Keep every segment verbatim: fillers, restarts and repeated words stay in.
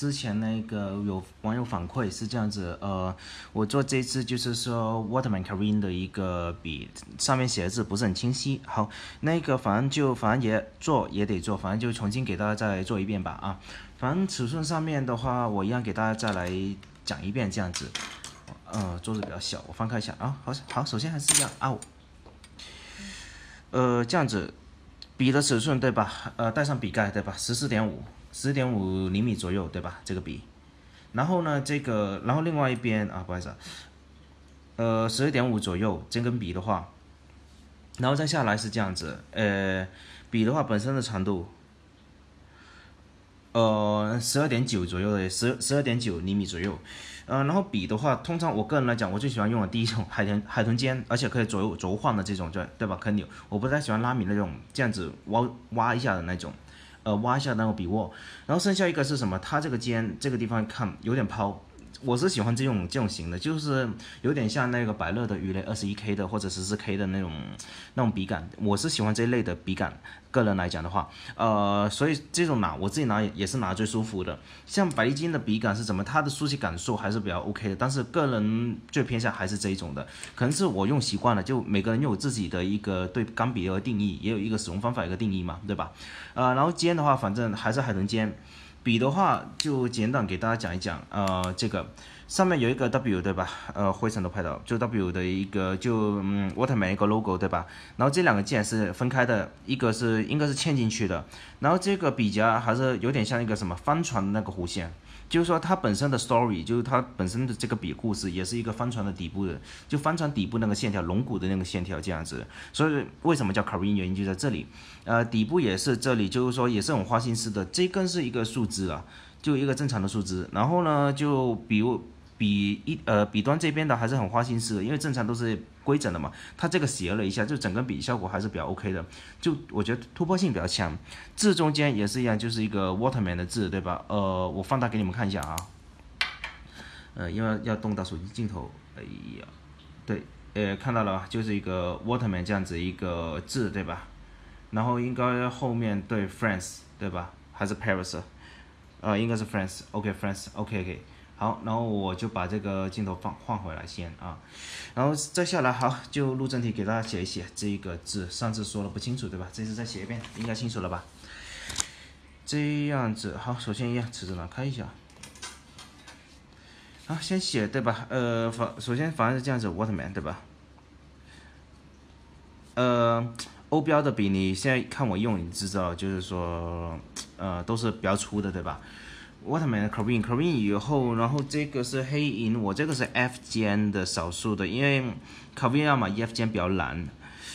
之前那个有网友反馈是这样子，呃，我做这次就是说 Waterman Karin 的一个笔，上面写的字不是很清晰。好，那个反正就反正也做也得做，反正就重新给大家再做一遍吧啊。反正尺寸上面的话，我一样给大家再来讲一遍这样子。呃，桌子比较小，我翻开一下啊。好，好，首先还是一样啊。呃，这样子，笔的尺寸对吧？呃，带上笔盖对吧？十四点五，十点五厘米左右对吧？这个笔。然后呢，这个，然后另外一边啊，不好意思啊，呃，十二点五左右这根笔的话，然后再下来是这样子，呃，笔的话本身的长度。呃，十二点九左右的，十十二点九厘米左右，呃，然后笔的话，通常我个人来讲，我最喜欢用的第一种海豚海豚尖，而且可以左右轴换的这种，对对吧？可以扭，我不太喜欢拉米那种这样子挖挖一下的那种，呃，挖一下那种笔握。然后剩下一个是什么？它这个尖这个地方看有点抛。我是喜欢这种这种型的，就是有点像那个百乐的鱼雷二十一 K 的或者十四 K 的那种那种笔杆，我是喜欢这一类的笔杆。个人来讲的话，呃，所以这种拿我自己拿也是拿最舒服的。像百利金的笔杆是怎么，它的书写感受还是比较 OK 的，但是个人最偏向还是这一种的，可能是我用习惯了，就每个人又有自己的一个对钢笔的定义，也有一个使用方法一个定义嘛，对吧？呃，然后尖的话，反正还是海豚尖。笔的话就简短给大家讲一讲，呃，这个上面有一个 W 对吧？呃，灰尘都拍到，就 W 的一个就嗯 Waterman 一个 logo 对吧？然后这两个键是分开的，一个是应该是嵌进去的，然后这个笔夹还是有点像一个什么帆船的那个弧线。就是说它本身的 story， 就是它本身的这个笔故事，也是一个帆船的底部的，就帆船底部那个线条，龙骨的那个线条这样子。所以为什么叫 Karin 原因就在这里，呃，底部也是这里，就是说也是很花心思的。这根是一个树枝啊，就一个正常的树枝，然后呢，就比如笔一呃笔端这边的还是很花心思的，因为正常都是规整的嘛，它这个斜了一下，就整根笔效果还是比较 OK 的，就我觉得突破性比较强。字中间也是一样，就是一个 Waterman 的字，对吧？呃，我放大给你们看一下啊，呃，因为要动到手机镜头，哎呀，对，呃，看到了，就是一个 Waterman 这样子一个字，对吧？然后应该后面对 France 对吧？还是 Paris？ 呃，应该是 France，OK France，OK OK。好，然后我就把这个镜头放换回来先啊，然后再下来好就录正题给大家写一写这个字，上次说了不清楚对吧？这次再写一遍，应该清楚了吧？这样子好，首先一样尺子拿开一下，好，先写对吧？呃，反首先反正是这样子 ，Waterman 对吧？呃，欧标的笔你现在看我用，你知道就是说，呃，都是比较粗的对吧？Waterman Karin Karin 以后，然后这个是黑银，我这个是 F 尖的少数的，因为 Karin 嘛 F 尖比较蓝。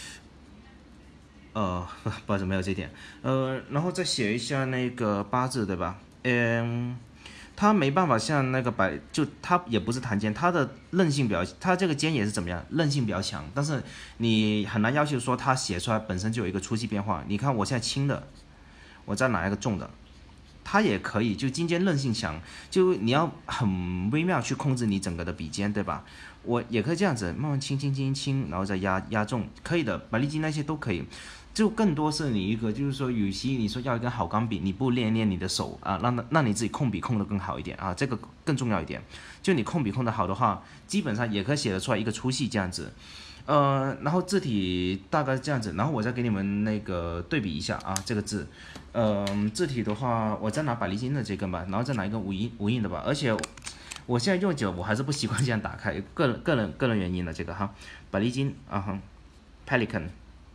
呃，不好意思没有这点。呃，然后再写一下那个八字对吧？嗯，它没办法像那个白，就它也不是弹尖，它的韧性比较，它这个尖也是怎么样，韧性比较强，但是你很难要求说它写出来本身就有一个粗细变化。你看我现在轻的，我再拿一个重的。它也可以，就尖尖韧性强，就你要很微妙去控制你整个的笔尖，对吧？我也可以这样子，慢慢轻轻轻轻，然后再压压重，可以的，百利金那些都可以。就更多是你一个，就是说，与其你说要一根好钢笔，你不练练你的手啊，让让你自己控笔控得更好一点啊，这个更重要一点。就你控笔控得好的话，基本上也可以写得出来一个粗细这样子。呃，然后字体大概这样子，然后我再给你们那个对比一下啊，这个字，呃，字体的话，我再拿百利金的这根吧，然后再拿一个无印无印的吧，而且我现在用久，我还是不习惯这样打开，个人个人个人原因的这个哈，百利金啊哈 ，Pelikan，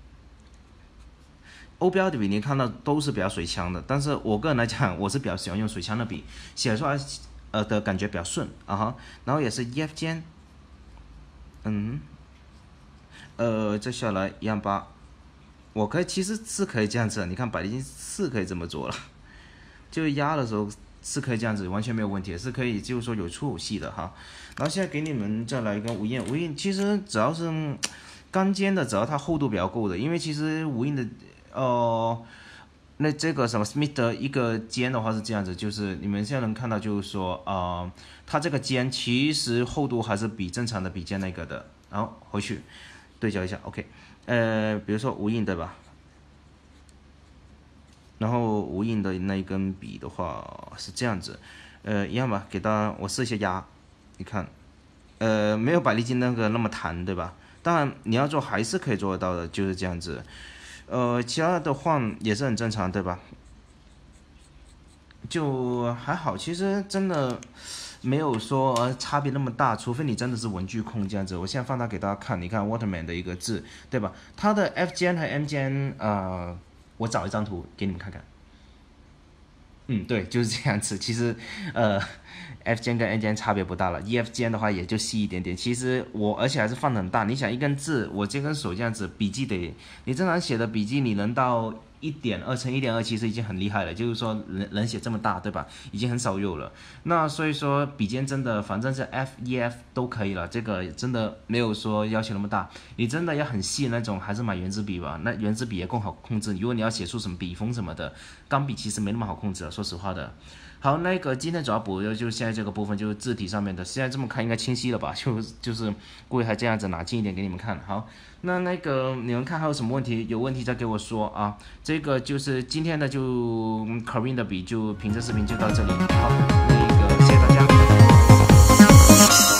欧标的笔你看到都是比较水枪的，但是我个人来讲，我是比较喜欢用水枪的笔，写出来呃的感觉比较顺啊哈，然后也是 E F 尖，嗯。呃，再下来一样八，我可以其实是可以这样子的，你看百利金是可以这么做了，就压的时候是可以这样子，完全没有问题，是可以就是说有粗有细的哈。然后现在给你们再来一个无印，无印其实只要是钢尖的，只要它厚度比较够的，因为其实无印的呃那这个什么 Smith 的一个尖的话是这样子，就是你们现在能看到就是说呃它这个尖其实厚度还是比正常的笔尖那个的，然后回去。对焦一下 ，OK， 呃，比如说无印对吧？然后无印的那一根笔的话是这样子， 呃，一样吧，给大家我试一下压，你看，呃，没有百利金那个那么弹，对吧？当然你要做还是可以做得到的，就是这样子。呃，其他的晃也是很正常，对吧？就还好，其实真的没有说呃差别那么大，除非你真的是文具控这样子。我现在放大给大家看，你看 Waterman 的一个字，对吧？它的 F 键和 M 键，呃，我找一张图给你们看看。嗯，对，就是这样子。其实，呃，F 键跟 N 键差别不大了，E F 键的话也就细一点点。其实我而且还是放的很大。你想一根字，我这根手这样子，笔记得你正常写的笔记，你能到一点二乘一点二，其实已经很厉害了。就是说能能写这么大，对吧？已经很少有了。那所以说笔尖真的反正是 F E F 都可以了，这个真的没有说要求那么大。你真的要很细那种，还是买圆珠笔吧。那圆珠笔也更好控制。如果你要写出什么笔锋什么的，钢笔其实没那么好控制了，说实话的。好，那个今天主要补的就是现在这个部分，就是字体上面的。现在这么看应该清晰了吧？就就是故意还这样子拿近一点给你们看。好，那那个你们看还有什么问题？有问题再给我说啊。这个就是今天的就 Corinne 的笔就凭这视频就到这里。好，那个谢谢大家。